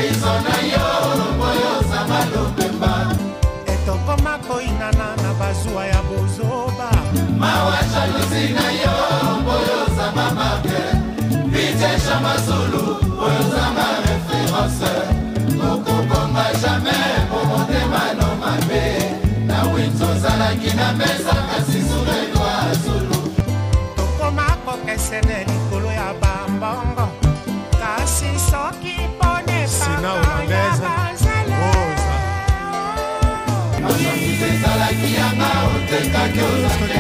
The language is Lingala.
Traizona yo boyo zama lopemba etokoma koinana na bazwa ya bozoba mawa jalousie na yo boyo zama mabe vitesha mazulu boyo zama référence okobonga jamais pour motema no mabe na winzo zalaki na mesa kasi surelwa zulu tokoma kokesene likolo ya bambongo kasi soki pone ezalaki yanga otekaki ozaki